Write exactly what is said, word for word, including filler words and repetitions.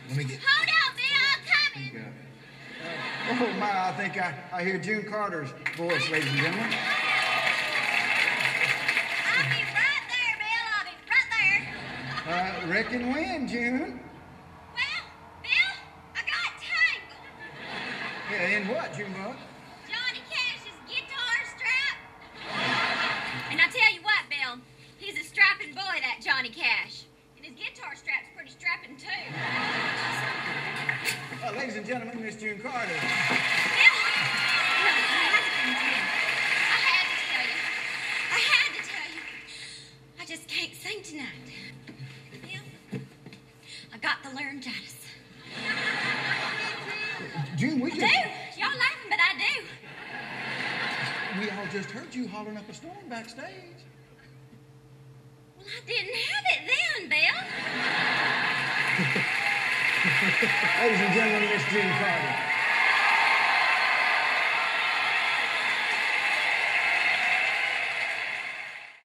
Let me get... Hold on, Bill, I'm coming. Think, uh, oh, my, I think I, I hear June Carter's voice, ladies and gentlemen. I'll be right there, Bill. I'll be right there. Uh, reckon when, June? Well, Bill, I got tangled. Yeah, in what, June Buck? Johnny Cash's guitar strap. And I tell you what, Bill, he's a strapping boy, that Johnny Cash. And his guitar strap's pretty strapping, too. Uh, ladies and gentlemen, Miss June Carter. Bill, no, I had to tell you. I had to tell you. I just can't sing tonight. Bill, I got the laryngitis. June, we I just... do. Y'all laughing, but I do. We all just heard you hollering up a storm backstage. Well, I didn't have it then, Bill. Ladies and gentlemen, Miss June Carter.